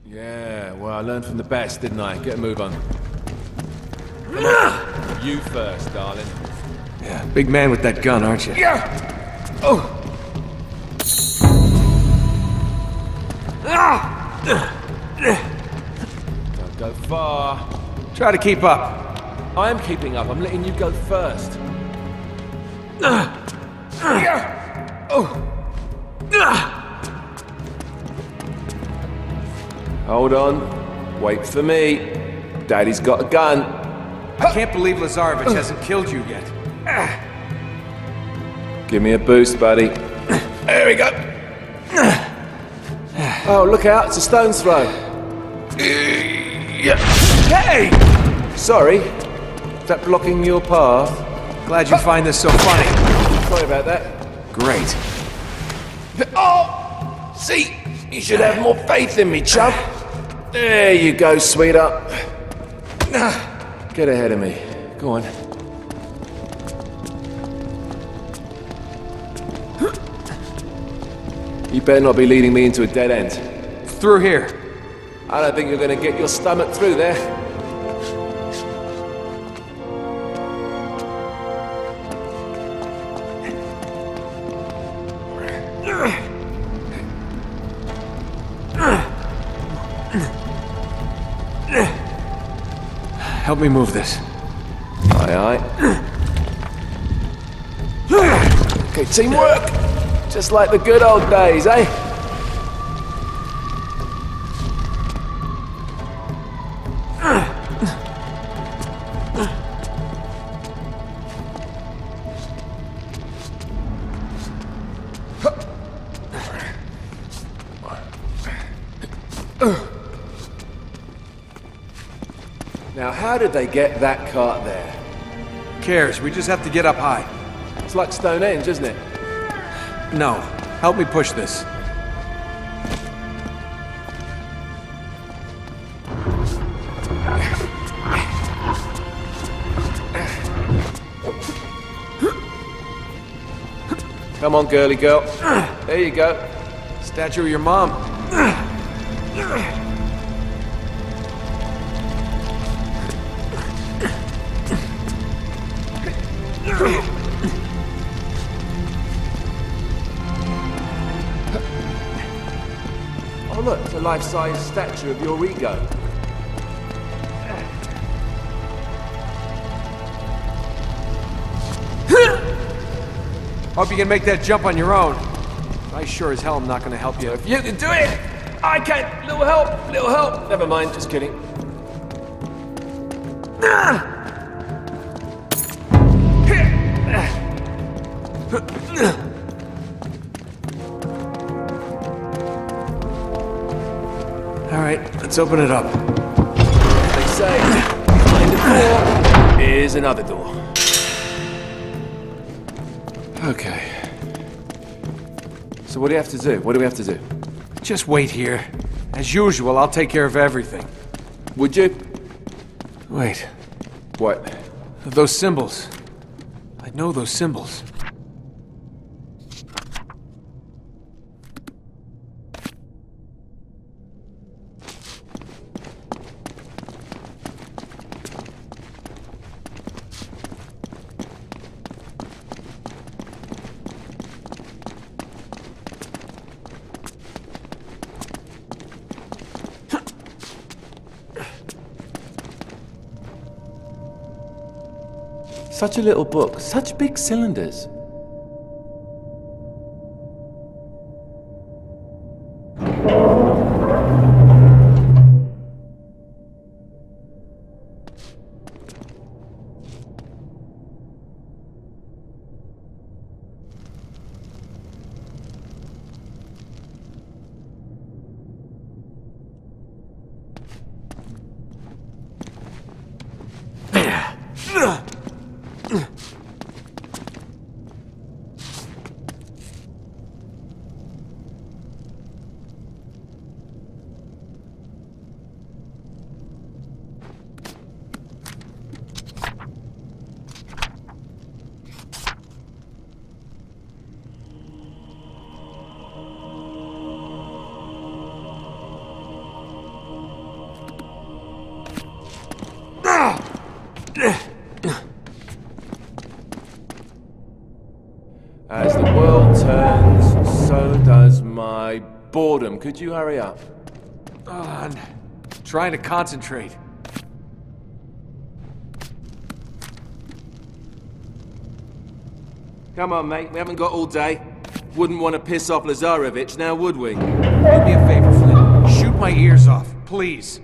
Yeah, well, I learned from the best, didn't I? Get a move on. Come on. You first, darling. Yeah, big man with that gun, aren't you? Yeah! Oh! Don't go far. Try to keep up. I am keeping up. I'm letting you go first. Hold on. Wait for me. Daddy's got a gun. I can't believe Lazarevich hasn't killed you yet. Give me a boost, buddy. There we go. Oh, look out. It's a stone's throw. Hey! Sorry. Is that blocking your path? Glad you find this so funny. Sorry about that. Great. Oh! See? You should have more faith in me, chump. There you go, sweetheart. Get ahead of me. Go on. You better not be leading me into a dead end. Through here. I don't think you're gonna get your stomach through there. Help me move this. Aye, aye. Okay, teamwork! Just like the good old days, eh? Now, how did they get that cart there? Who cares? We just have to get up high. It's like Stonehenge, isn't it? No. Help me push this. Come on, girly girl. There you go. Statue of your mom. Oh look, it's a life-size statue of your ego. Hope you can make that jump on your own. I sure as hell am not gonna help you. If you can do it, I can. Little help, little help. Never mind, just kidding. All right, let's open it up. They say, behind a door is another door. Okay. So what do you have to do? What do we have to do? Just wait here. As usual, I'll take care of everything. Would you? Wait. What? Those symbols. I know those symbols. Such a little book, such big cylinders. boredom. Could you hurry up? I'm trying to concentrate. Come on, mate. We haven't got all day. Wouldn't want to piss off Lazarevich, now would we? Do me a favor, Flynn. Shoot my ears off, please.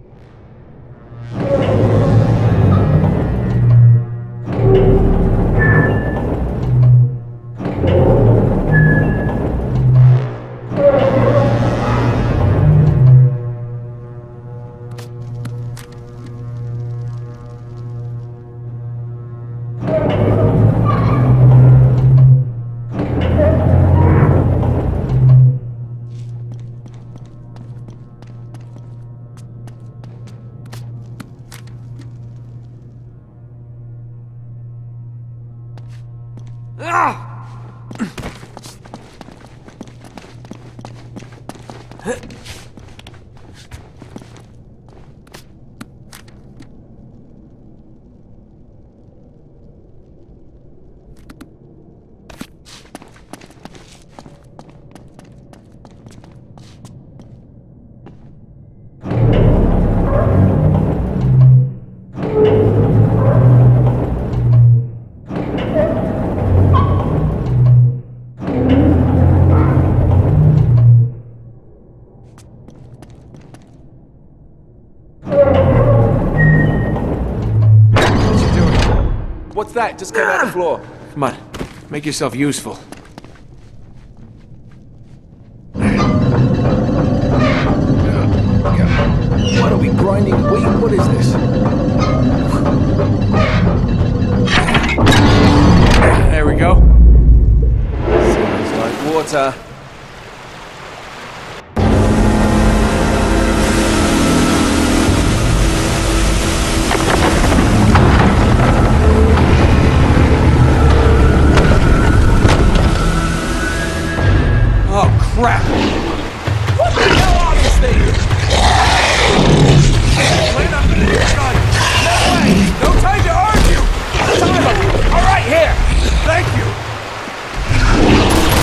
What's that? Just came out the floor. Come on, make yourself useful. What are we grinding wheat? What is this? There we go. Sounds like water. Crap! What the hell are these things? Clean up the gun! No way! No time to argue! Tyler! All right, here! Thank you!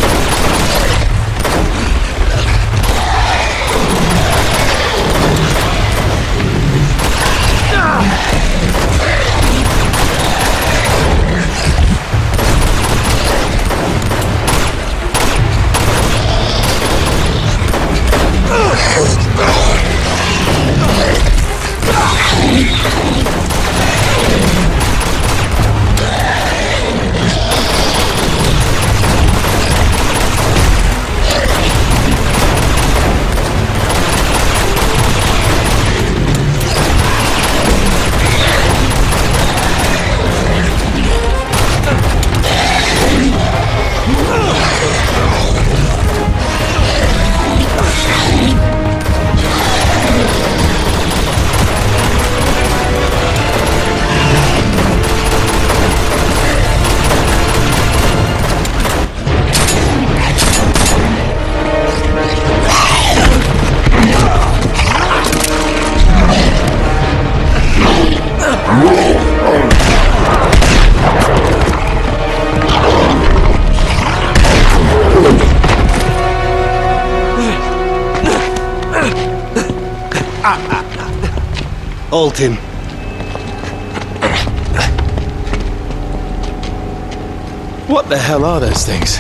Hold him. What the hell are those things?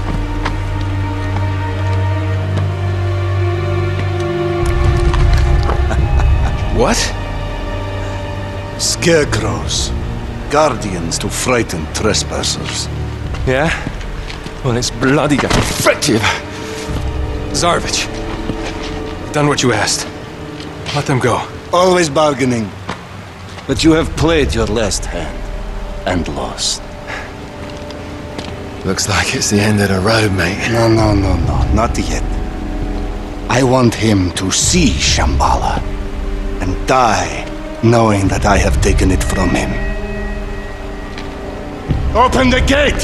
What? Scarecrows. Guardians to frighten trespassers. Yeah? Well, it's bloody effective. Zarevich, you've done what you asked. Let them go. Always bargaining. But you have played your last hand. And lost. Looks like it's the end of the road, mate. No, not yet. I want him to see Shambhala. And die knowing that I have taken it from him. Open the gate!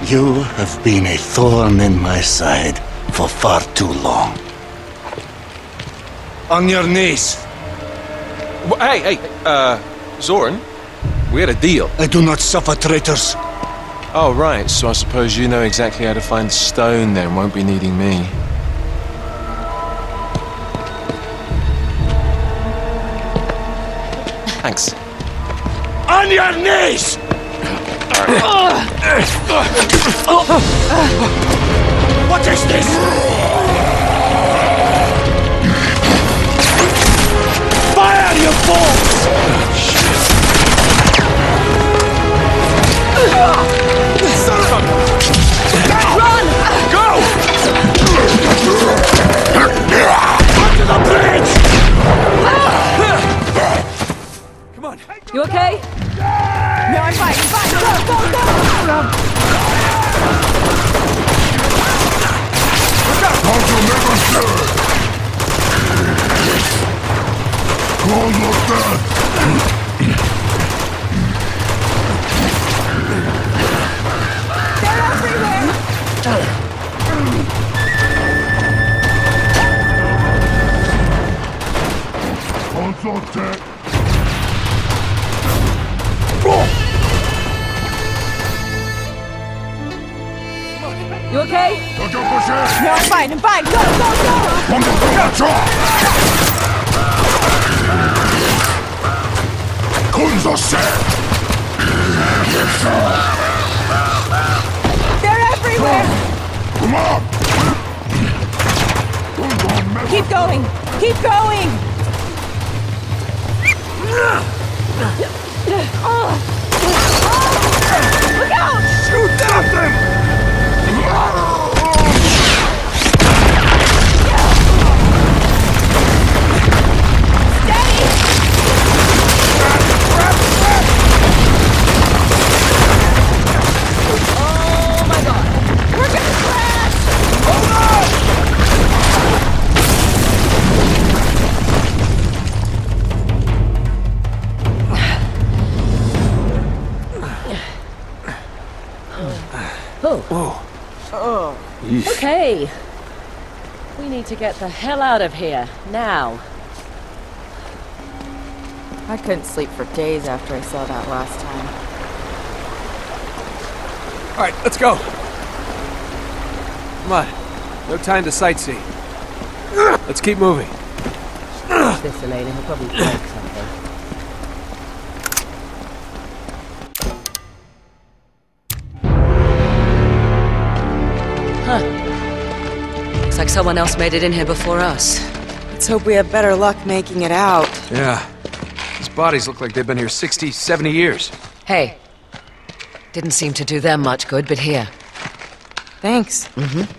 You have been a thorn in my side for far too long. On your knees. Hey, Zoran, we had a deal. I do not suffer traitors. Oh, right, so I suppose you know exactly how to find stone then, won't be needing me. Thanks. On your knees! What is this? Fire, you fools! Run! Go! Onto the bridge! Come on. You okay? No, I'm fine. I'm fine. Go! Look out! They're everywhere! You okay? No, I'm fine. I'm fine. Go! They're everywhere! Keep going! Keep going! Look out! Shoot at them! Oh my god. We're gonna crash! Hold Oh. Okay. We need to get the hell out of here, now. I couldn't sleep for days after I saw that last time. All right, let's go. Come on. No time to sightsee. Let's keep moving. This Elena will probably break something. Huh. Looks like someone else made it in here before us. Let's hope we have better luck making it out. Yeah. These bodies look like they've been here 60, 70 years. Hey. Didn't seem to do them much good, but here. Thanks.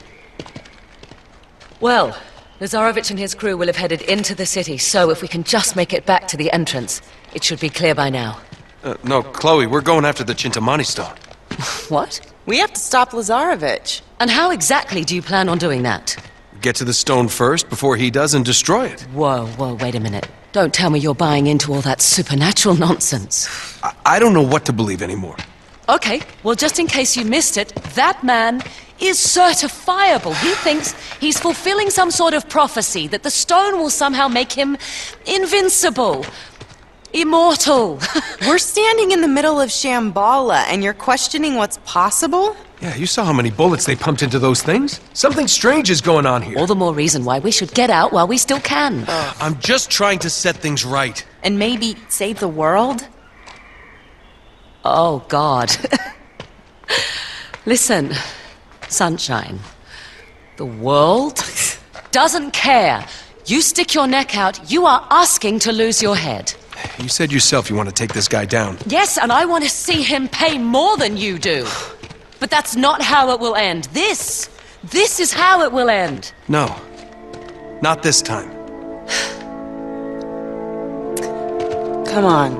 Well, Lazarovich and his crew will have headed into the city, so if we can just make it back to the entrance, it should be clear by now. No, Chloe, we're going after the Chintamani stone. What? We have to stop Lazarovich. And how exactly do you plan on doing that? Get to the stone first before he does and destroy it. Whoa, wait a minute. Don't tell me you're buying into all that supernatural nonsense. I don't know what to believe anymore. Okay, well, just in case you missed it, that man is certifiable. He thinks he's fulfilling some sort of prophecy that the stone will somehow make him invincible. Immortal. We're standing in the middle of Shambhala, and you're questioning what's possible? Yeah, you saw how many bullets they pumped into those things? Something strange is going on here. All the more reason why we should get out while we still can. I'm just trying to set things right. And maybe save the world? Oh, God. Listen, Sunshine. The world doesn't care. You stick your neck out, you are asking to lose your head. You said yourself you want to take this guy down. Yes, and I want to see him pay more than you do. But that's not how it will end. This is how it will end. No, not this time. Come on.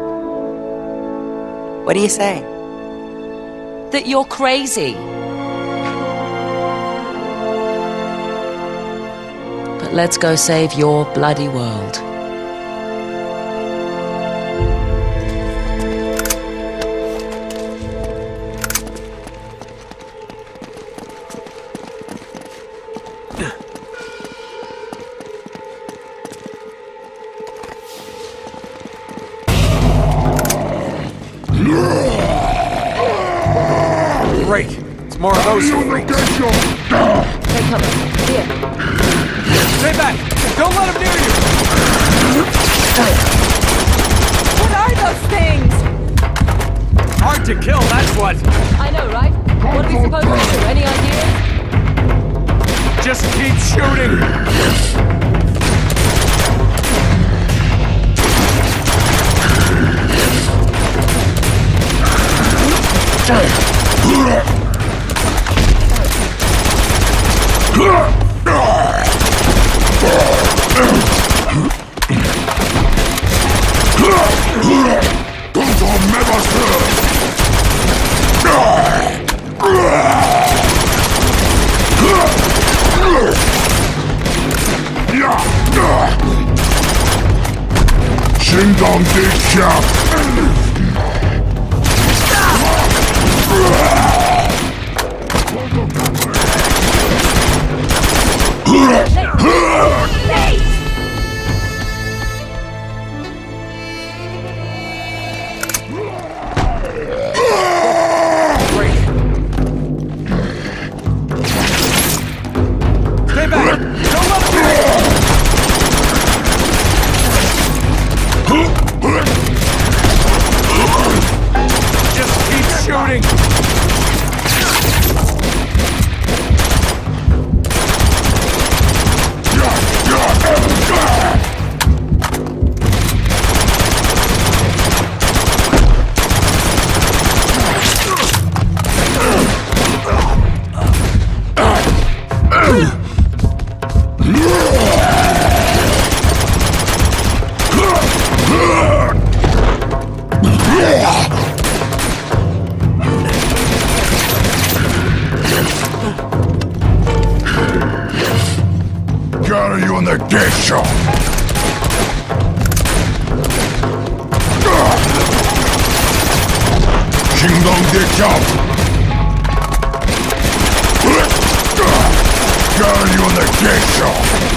What do you say? That you're crazy. But let's go save your bloody world. Great. It's more of those freaks. Take cover. Here. Stay back! Don't let him near you! What are those things? Hard to kill, that's what! I know, right? What are we supposed to do? Any ideas? Just keep shooting! Shindong Diksha! Stay back! Don't let him near you! Just keep shooting! Got you in the Diksha! Shindong Diksha! Got you in the Diksha!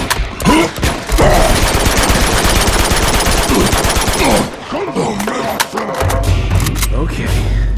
Okay.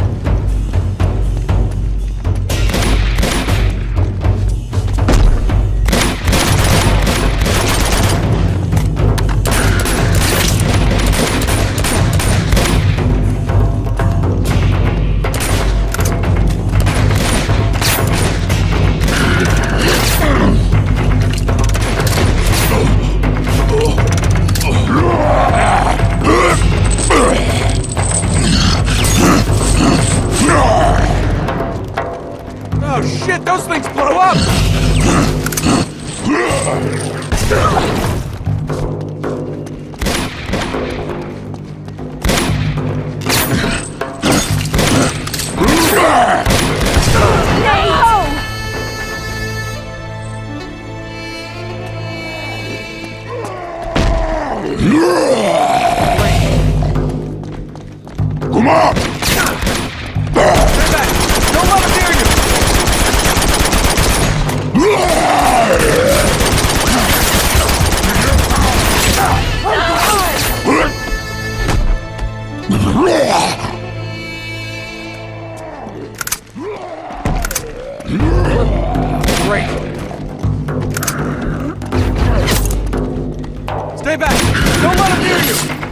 Oh shit, those things blew up! Come on! Stay back! Don't let him near you! Great! Stay back! Don't let him near you!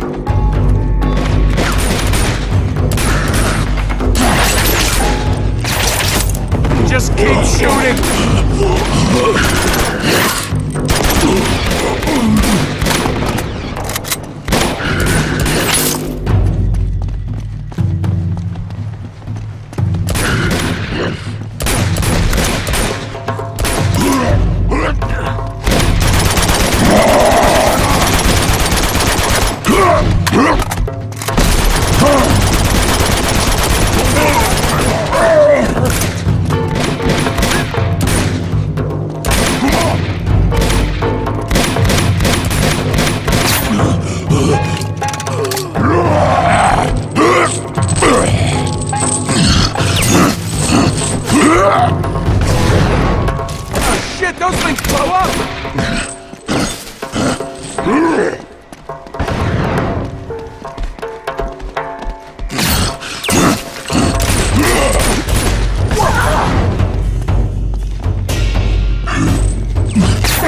Just keep shooting!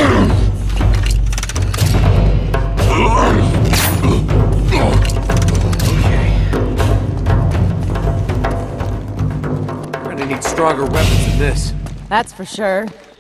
We're gonna need stronger weapons than this. That's for sure.